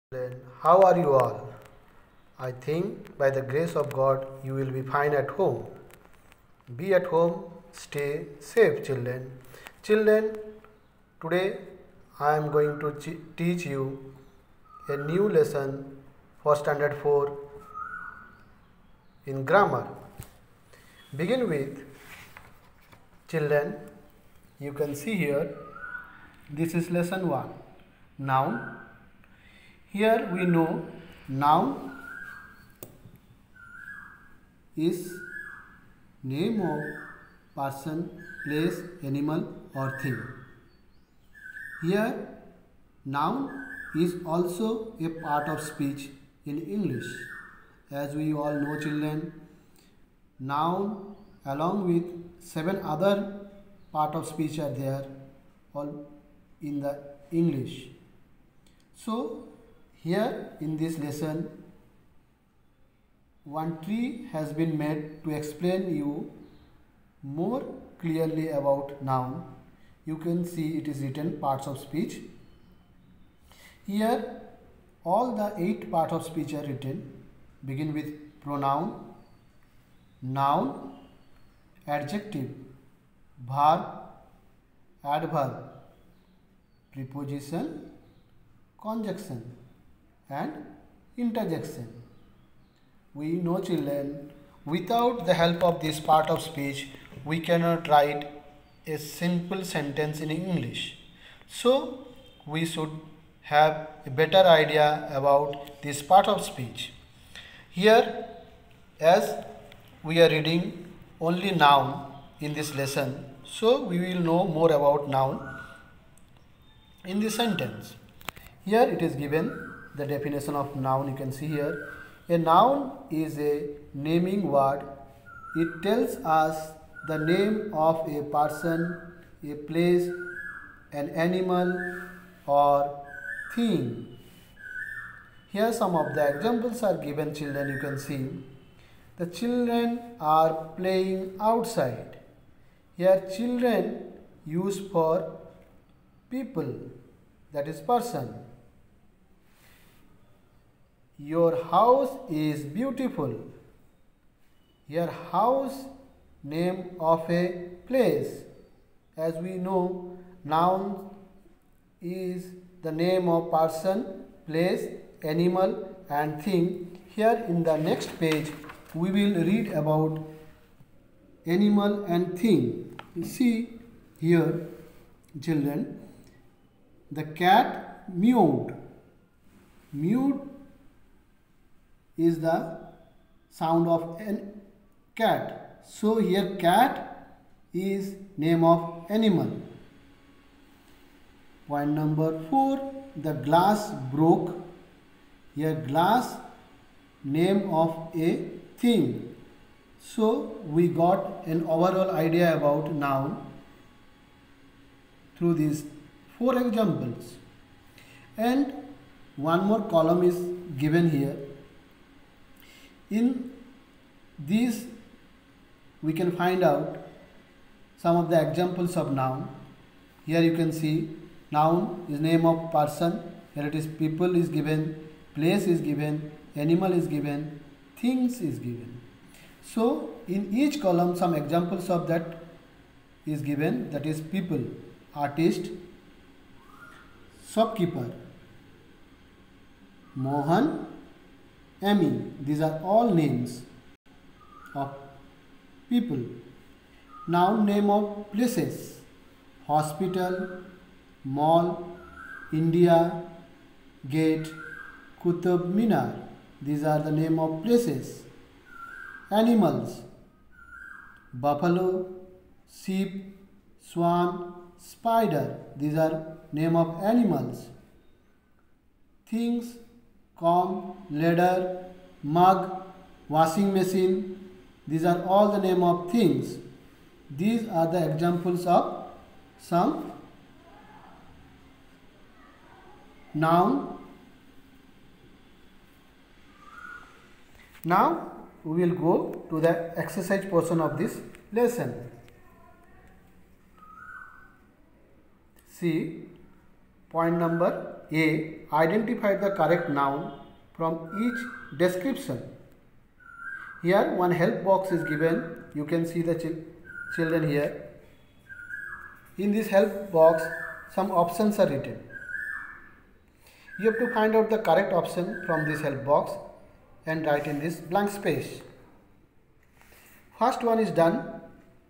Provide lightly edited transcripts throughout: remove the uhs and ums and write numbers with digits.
Children, how are you all? I think by the grace of God you will be fine at home. Be at home, stay safe, children. Children, today I am going to teach you a new lesson for standard 4 in grammar. Begin with, children, you can see here, this is lesson 1, noun. Here we know noun is name of person, place, animal or thing. Here noun is also a part of speech in English. As we all know, children, noun along with 7 other part of speech are there all in the English. So here in this lesson, one tree has been made to explain you more clearly about noun. You can see it is written parts of speech. Here all the 8 parts of speech are written. Begin with pronoun, noun, adjective, verb, adverb, preposition, conjunction and interjection. We know, children, without the help of this part of speech we cannot write a simple sentence in English. So we should have a better idea about this part of speech. Here, as we are reading only noun in this lesson, so we will know more about noun in this sentence. Here it is given the definition of noun. You can see here, a noun is a naming word. It tells us the name of a person, a place, an animal or thing. Here some of the examples are given, children. You can see the children are playing outside. Here children used for people, that is person. Your house is beautiful. Here house, name of a place. As we know, noun is the name of person, place, animal and thing. Here in the next page we will read about animal and thing. You see here, children, the cat mewed. Mewed is the sound of a cat. So here cat is name of animal. Point number 4, the glass broke. Here glass, name of a thing. So we got an overall idea about noun through these 4 examples. And one more column is given here. In these we can find out some of the examples of noun. Here you can see noun is name of person. Here it is people is given, place is given, animal is given, things is given. So in each column some examples of that is given, that is people, artist, shopkeeper, Mohan, Amy. These are all names of people. Noun name of places, hospital, mall, India Gate, Qutub Minar. These are the name of places. Animals, buffalo, sheep, swan, spider. These are name of animals. Things, comb, ladder, mug, washing machine. These are all the name of things. These are the examples of some noun. Now we will go to the exercise portion of this lesson. See point number A. Identify the correct noun from each description. Here one help box is given. You can see the children here. In this help box some options are written. You have to find out the correct option from this help box and write in this blank space. First one is done.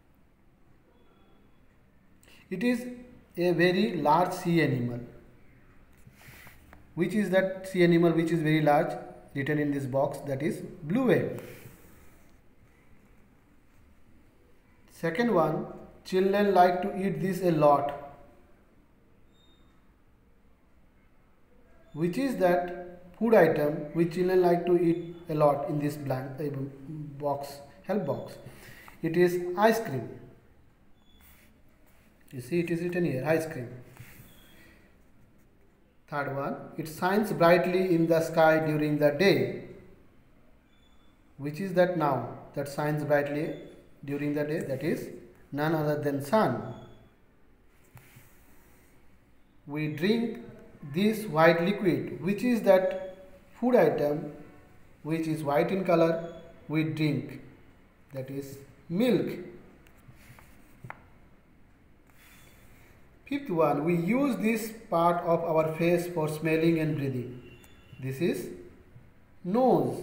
It is a very large sea animal. Which is that sea animal which is very large? Written in this box, that is blue whale. Second one, children like to eat this a lot. Which is that food item which children like to eat a lot in this blank box, help box? It is ice cream. You see it is written here, ice cream. Third one, it shines brightly in the sky during the day. Which is that noun that shines brightly during the day? That is none other than sun. We drink this white liquid. Which is that food item which is white in color? We drink, that is milk. Fifth one, we use this part of our face for smelling and breathing. This is nose.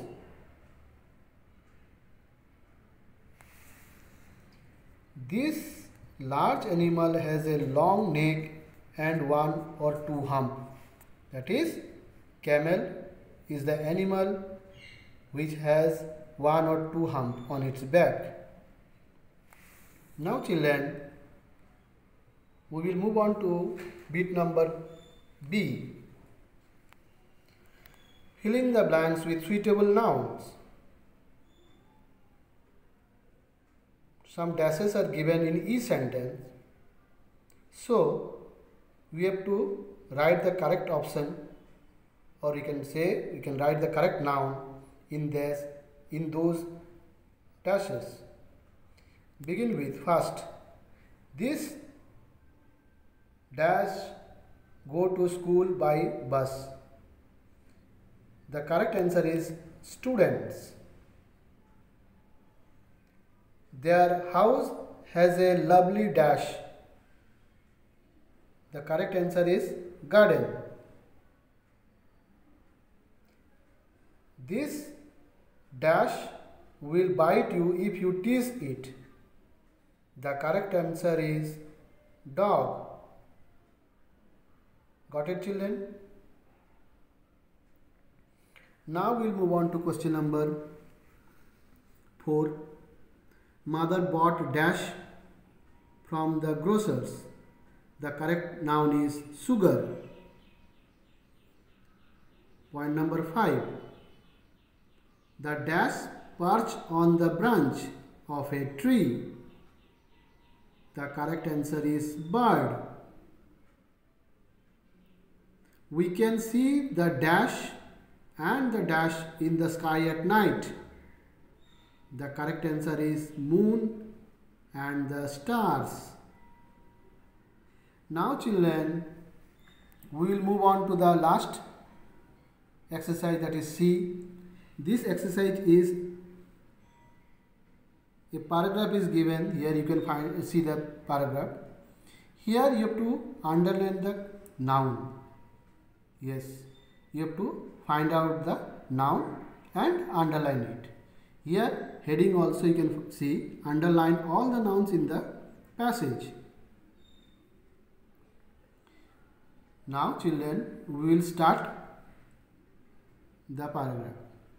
This large animal has a long neck and one or two humps. That is, camel is the animal which has one or two humps on its back. Now children, we will move on to bit number B. Fill in the blanks with suitable nouns. Some dashes are given in each sentence. So, we have to write the correct option, or you can write the correct noun in those dashes. Begin with first. This dash go to school by bus. The correct answer is students. Their house has a lovely dash. The correct answer is garden. This dash will bite you if you tease it. The correct answer is dog. Got it, children? Now we'll move on to question number 4. Mother bought dash from the grocers. The correct noun is sugar. Point number 5. The dash perched on the branch of a tree. The correct answer is bird. We can see the dash and the dash in the sky at night. The correct answer is moon and the stars. Now children, we will move on to the last exercise, that is C. This exercise is a paragraph is given. Here you can see the paragraph. Here you have to underline the noun. Yes, you have to find out the noun and underline it. Here heading also you can see, underline all the nouns in the passage. Now children, we will start the paragraph.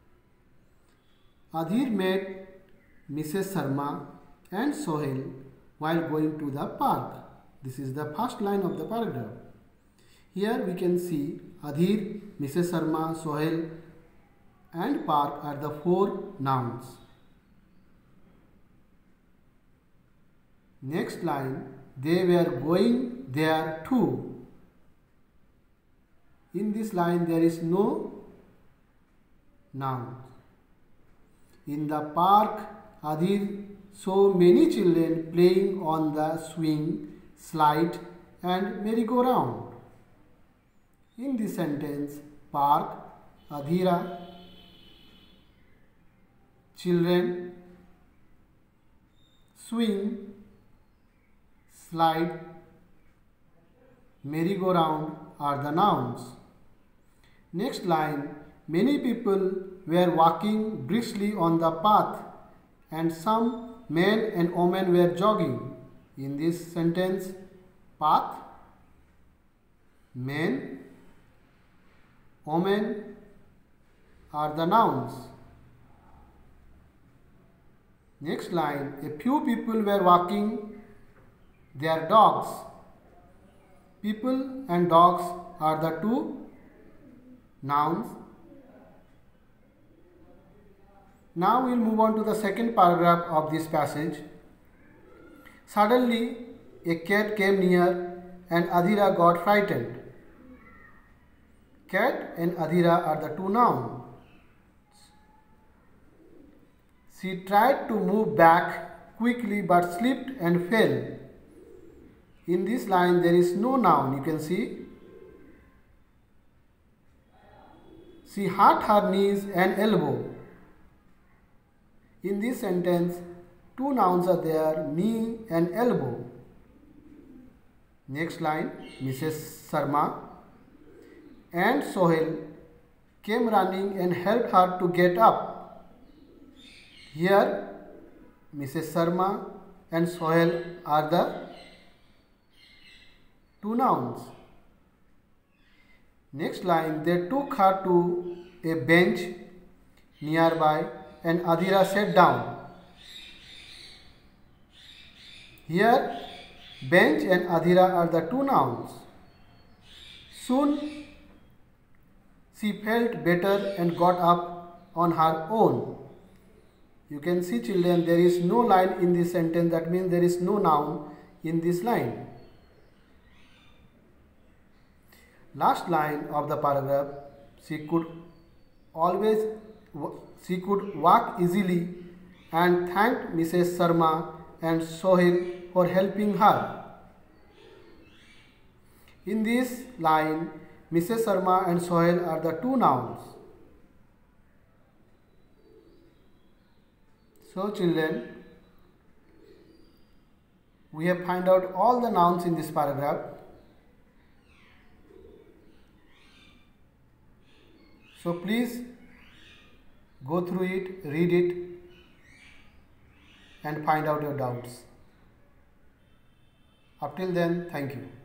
Adhir met Mrs. Sharma and Sohail while going to the park. This is the first line of the paragraph. Here we can see Adhir, Mrs. Sharma, Sohail and park are the 4 nouns. Next line, they were going there too. In this line there is no noun. In the park, Adhir saw many children playing on the swing, slide and merry-go-round. In this sentence, park, Adhira, children, swing, slide, merry-go-round are the nouns. Next line, many people were walking briskly on the path and some men and women were jogging. In this sentence, path, men, women are the nouns. Next line, a few people were walking their dogs. People and dogs are the two nouns. Now we'll move on to the second paragraph of this passage. Suddenly, a cat came near and Adhira got frightened. Cat and Adhira are the two nouns. She tried to move back quickly but slipped and fell. In this line there is no noun, you can see. She hurt her knees and elbow. In this sentence, two nouns are there, knee and elbow. Next line, Mrs. Sharma and Sohail came running and helped her to get up. Here, Mrs. Sharma and Sohail are the two nouns. Next line, they took her to a bench nearby and Adhira sat down. Here, bench and Adhira are the two nouns. Soon, she felt better and got up on her own. You can see, children, there is no line in this sentence. That means there is no noun in this line. Last line of the paragraph, she could walk easily and thanked Mrs. Sharma and Sohail for helping her. In this line, Mrs. Sharma and Sohail are the two nouns. So children, we have found out all the nouns in this paragraph. So please go through it, read it and find out your doubts. Up till then, thank you.